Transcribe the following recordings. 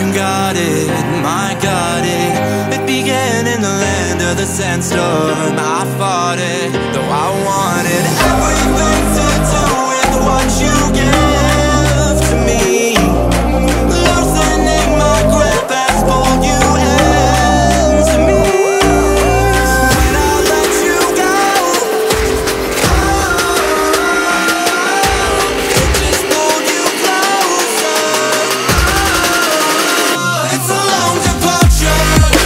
you got it, my got it. It began in the land of the sandstorm. I fought it, though I wanted everything to do with what you give to me. Loosening my grip has pulled you into me. When I let you go, it just pulled you closer. It's a long departure.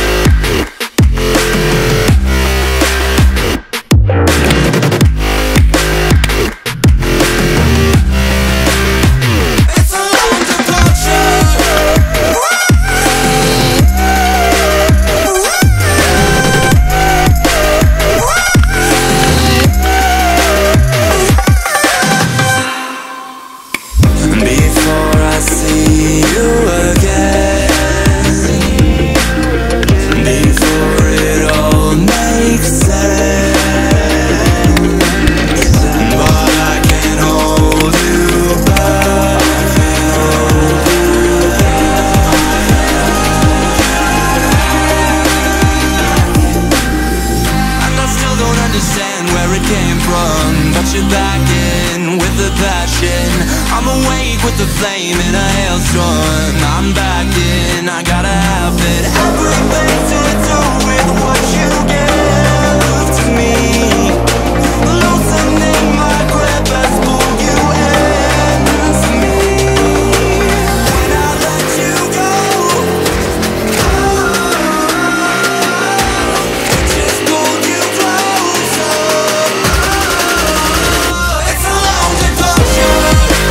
Before I see you again, before it all makes sense, but I can't hold you back. And I still don't understand where it came from, but you're back in with the passion. I'm awake with the flame in a hailstorm. I'm back in, I gotta have it. Everything to do with what you give to me. Loosening my grip has pulled you into me. When I let you go, it just pulled you closer. It's a long departure.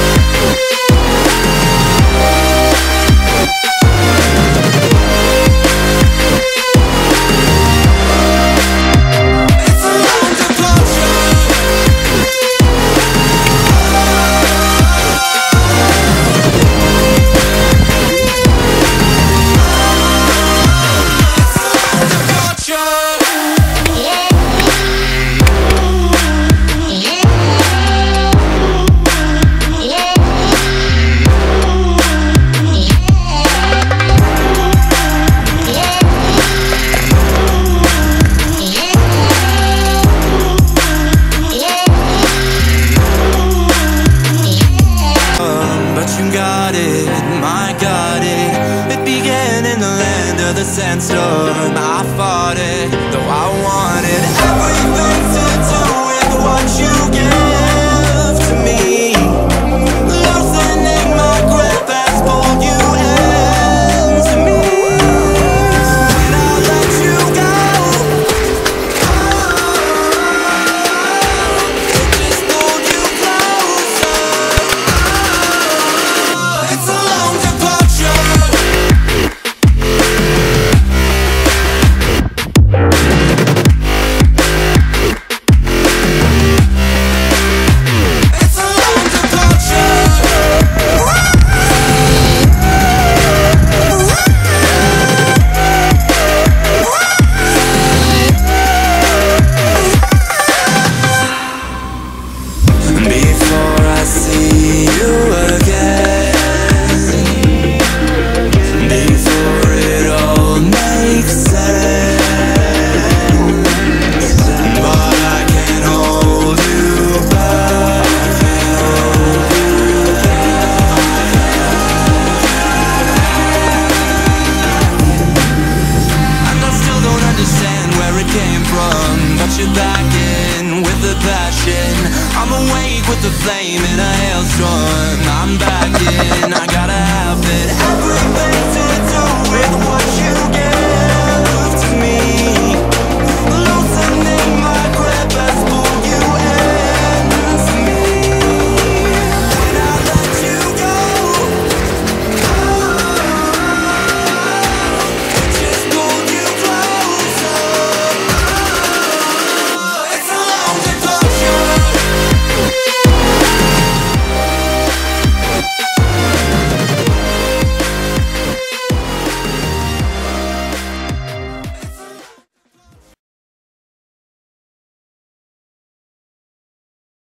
You got it, my got it. It began in the land of the sandstorm. I fought it, though I wanted